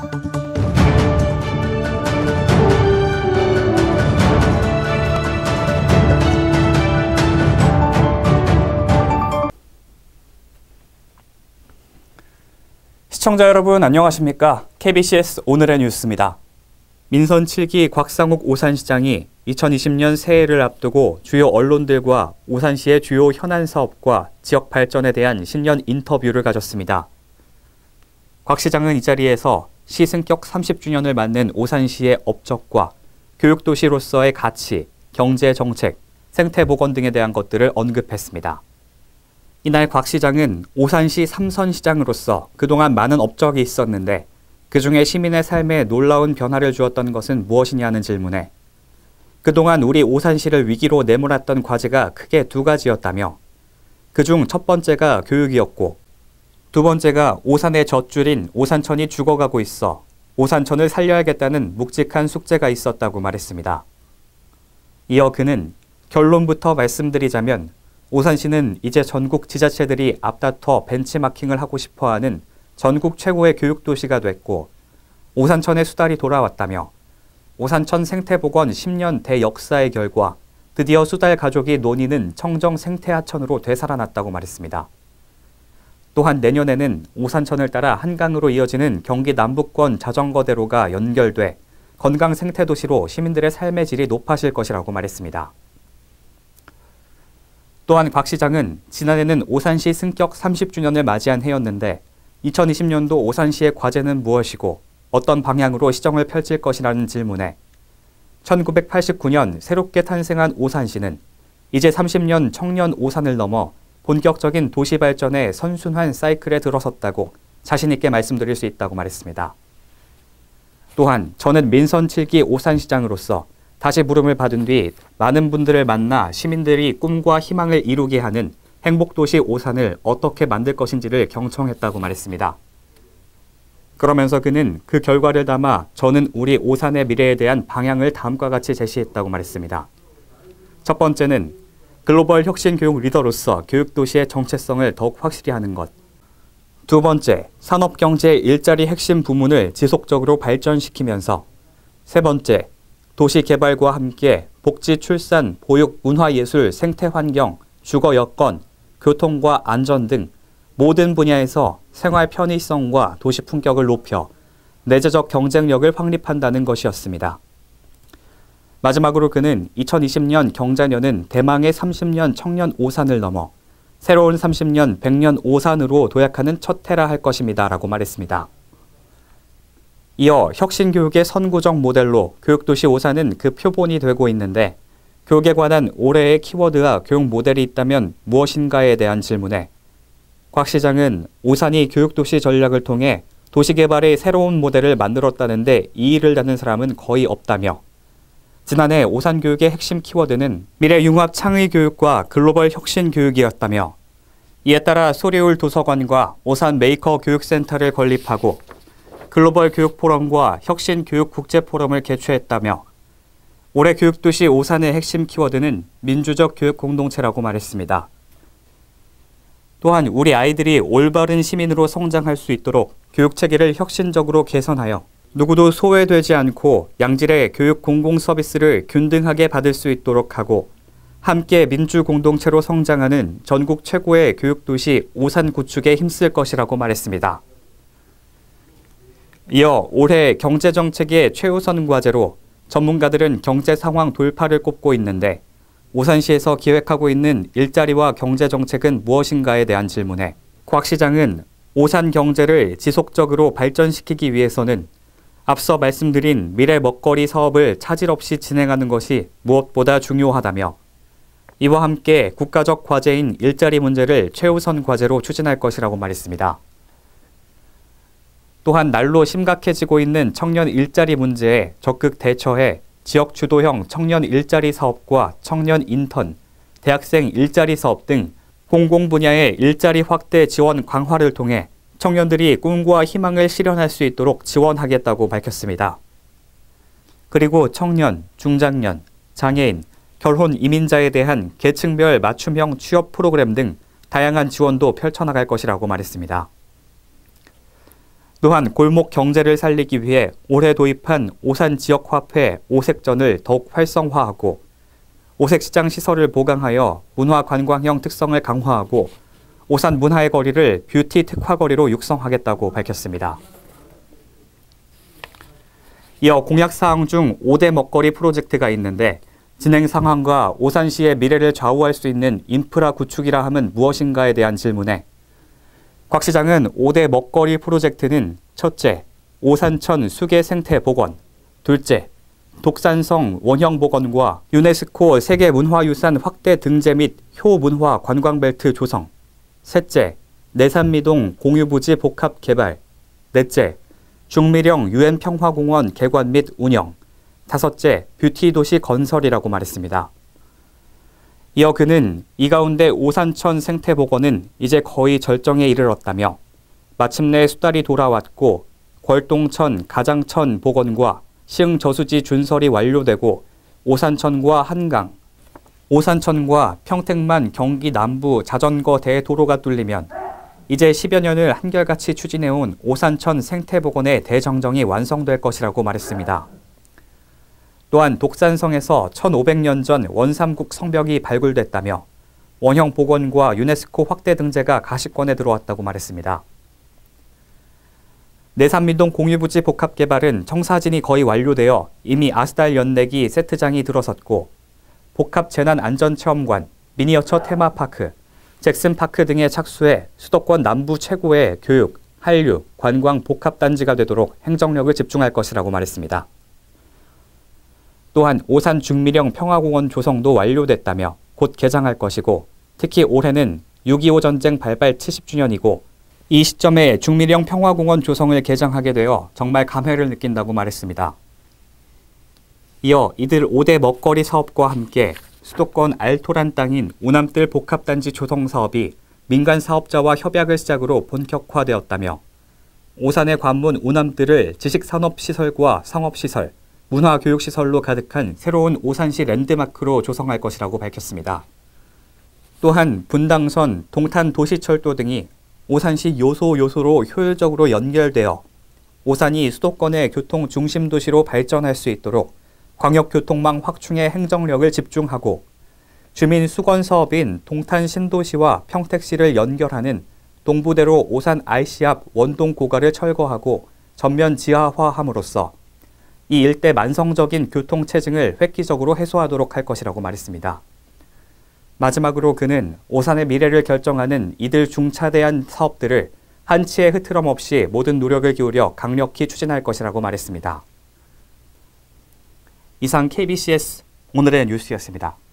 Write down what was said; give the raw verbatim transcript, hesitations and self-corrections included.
시청자 여러분 안녕하십니까? 케이비씨에스 오늘의 뉴스입니다. 민선 칠 기 곽상욱 오산시장이 이천이십 년 새해를 앞두고 주요 언론들과 오산시의 주요 현안 사업과 지역 발전에 대한 신년 인터뷰를 가졌습니다. 곽 시장은 이 자리에서 시 승격 삼십 주년을 맞는 오산시의 업적과 교육도시로서의 가치, 경제정책, 생태보건 등에 대한 것들을 언급했습니다. 이날 곽 시장은 오산시 삼 선 시장으로서 그동안 많은 업적이 있었는데 그중에 시민의 삶에 놀라운 변화를 주었던 것은 무엇이냐는 질문에 그동안 우리 오산시를 위기로 내몰았던 과제가 크게 두 가지였다며 그중 첫 번째가 교육이었고 두 번째가 오산의 젖줄인 오산천이 죽어가고 있어 오산천을 살려야겠다는 묵직한 숙제가 있었다고 말했습니다. 이어 그는 결론부터 말씀드리자면 오산시는 이제 전국 지자체들이 앞다퉈 벤치마킹을 하고 싶어하는 전국 최고의 교육도시가 됐고 오산천의 수달이 돌아왔다며 오산천 생태보건 십 년 대역사의 결과 드디어 수달 가족이 논의는 청정 생태하천으로 되살아났다고 말했습니다. 또한 내년에는 오산천을 따라 한강으로 이어지는 경기 남부권 자전거대로가 연결돼 건강 생태도시로 시민들의 삶의 질이 높아질 것이라고 말했습니다. 또한 곽 시장은 지난해는 오산시 승격 삼십 주년을 맞이한 해였는데 이천이십 년도 오산시의 과제는 무엇이고 어떤 방향으로 시정을 펼칠 것이라는 질문에 천구백팔십구 년 새롭게 탄생한 오산시는 이제 삼십 년 청년 오산을 넘어 본격적인 도시 발전의 선순환 사이클에 들어섰다고 자신 있게 말씀드릴 수 있다고 말했습니다. 또한 저는 민선 칠 기 오산시장으로서 다시 부름을 받은 뒤 많은 분들을 만나 시민들이 꿈과 희망을 이루게 하는 행복도시 오산을 어떻게 만들 것인지를 경청했다고 말했습니다. 그러면서 그는 그 결과를 담아 저는 우리 오산의 미래에 대한 방향을 다음과 같이 제시했다고 말했습니다. 첫 번째는 글로벌 혁신 교육 리더로서 교육도시의 정체성을 더욱 확실히 하는 것. 두 번째, 산업경제 일자리 핵심 부문을 지속적으로 발전시키면서 세 번째, 도시개발과 함께 복지, 출산, 보육, 문화예술, 생태환경, 주거 여건, 교통과 안전 등 모든 분야에서 생활 편의성과 도시 품격을 높여 내재적 경쟁력을 확립한다는 것이었습니다. 마지막으로 그는 이천이십 년 경자년은 대망의 삼십 년 청년 오산을 넘어 새로운 삼십 년 백 년 오산으로 도약하는 첫 해라 할 것입니다. 라고 말했습니다. 이어 혁신교육의 선구적 모델로 교육도시 오산은 그 표본이 되고 있는데 교육에 관한 올해의 키워드와 교육 모델이 있다면 무엇인가에 대한 질문에 곽 시장은 오산이 교육도시 전략을 통해 도시개발의 새로운 모델을 만들었다는데 이의를 다는 사람은 거의 없다며 지난해 오산교육의 핵심 키워드는 미래융합 창의교육과 글로벌 혁신교육이었다며 이에 따라 소리울 도서관과 오산 메이커 교육센터를 건립하고 글로벌 교육포럼과 혁신교육국제포럼을 개최했다며 올해 교육도시 오산의 핵심 키워드는 민주적 교육 공동체라고 말했습니다. 또한 우리 아이들이 올바른 시민으로 성장할 수 있도록 교육체계를 혁신적으로 개선하여 누구도 소외되지 않고 양질의 교육 공공서비스를 균등하게 받을 수 있도록 하고 함께 민주공동체로 성장하는 전국 최고의 교육도시 오산 구축에 힘쓸 것이라고 말했습니다. 이어 올해 경제정책의 최우선 과제로 전문가들은 경제 상황 돌파를 꼽고 있는데 오산시에서 기획하고 있는 일자리와 경제정책은 무엇인가에 대한 질문에 곽 시장은 오산 경제를 지속적으로 발전시키기 위해서는 앞서 말씀드린 미래 먹거리 사업을 차질 없이 진행하는 것이 무엇보다 중요하다며 이와 함께 국가적 과제인 일자리 문제를 최우선 과제로 추진할 것이라고 말했습니다. 또한 날로 심각해지고 있는 청년 일자리 문제에 적극 대처해 지역 주도형 청년 일자리 사업과 청년 인턴, 대학생 일자리 사업 등 공공 분야의 일자리 확대 지원 강화를 통해 청년들이 꿈과 희망을 실현할 수 있도록 지원하겠다고 밝혔습니다. 그리고 청년, 중장년, 장애인, 결혼 이민자에 대한 계층별 맞춤형 취업 프로그램 등 다양한 지원도 펼쳐나갈 것이라고 말했습니다. 또한 골목 경제를 살리기 위해 올해 도입한 오산 지역화폐 오색전을 더욱 활성화하고 오색시장 시설을 보강하여 문화관광형 특성을 강화하고 오산 문화의 거리를 뷰티 특화거리로 육성하겠다고 밝혔습니다. 이어 공약사항 중 오 대 먹거리 프로젝트가 있는데 진행 상황과 오산시의 미래를 좌우할 수 있는 인프라 구축이라 함은 무엇인가에 대한 질문에 곽 시장은 오 대 먹거리 프로젝트는 첫째, 오산천 수계 생태 복원, 둘째, 독산성 원형 복원과 유네스코 세계문화유산 확대 등재 및 효문화 관광벨트 조성, 셋째, 내산미동 공유부지 복합 개발, 넷째, 중미령 유엔평화공원 개관 및 운영, 다섯째, 뷰티도시 건설이라고 말했습니다. 이어 그는 이 가운데 오산천 생태복원은 이제 거의 절정에 이르렀다며 마침내 수달이 돌아왔고 걸동천 가장천 복원과 시흥 저수지 준설이 완료되고 오산천과 한강, 오산천과 평택만 경기 남부 자전거 대도로가 뚫리면 이제 십여 년을 한결같이 추진해온 오산천 생태복원의 대정정이 완성될 것이라고 말했습니다. 또한 독산성에서 천오백 년 전 원삼국 성벽이 발굴됐다며 원형 복원과 유네스코 확대 등재가 가시권에 들어왔다고 말했습니다. 내산미동 공유부지 복합개발은 청사진이 거의 완료되어 이미 아스달 연내기 세트장이 들어섰고 복합재난안전체험관, 미니어처 테마파크, 잭슨파크 등에 착수해 수도권 남부 최고의 교육, 한류, 관광 복합단지가 되도록 행정력을 집중할 것이라고 말했습니다. 또한 오산 중미령 평화공원 조성도 완료됐다며 곧 개장할 것이고 특히 올해는 육이오 전쟁 발발 칠십 주년이고 이 시점에 중미령 평화공원 조성을 개장하게 되어 정말 감회를 느낀다고 말했습니다. 이어 이들 오 대 먹거리 사업과 함께 수도권 알토란 땅인 오남뜰 복합단지 조성 사업이 민간 사업자와 협약을 시작으로 본격화되었다며 오산의 관문 오남뜰을 지식산업시설과 상업시설, 문화교육시설로 가득한 새로운 오산시 랜드마크로 조성할 것이라고 밝혔습니다. 또한 분당선, 동탄도시철도 등이 오산시 요소 요소로 효율적으로 연결되어 오산이 수도권의 교통 중심 도시로 발전할 수 있도록 광역교통망 확충에 행정력을 집중하고 주민 수건 사업인 동탄 신도시와 평택시를 연결하는 동부대로 오산 아이씨 앞 원동 고가를 철거하고 전면 지하화함으로써 이 일대 만성적인 교통체증을 획기적으로 해소하도록 할 것이라고 말했습니다. 마지막으로 그는 오산의 미래를 결정하는 이들 중차대한 사업들을 한치의 흐트럼 없이 모든 노력을 기울여 강력히 추진할 것이라고 말했습니다. 이상 케이비씨에스 오늘의 뉴스였습니다.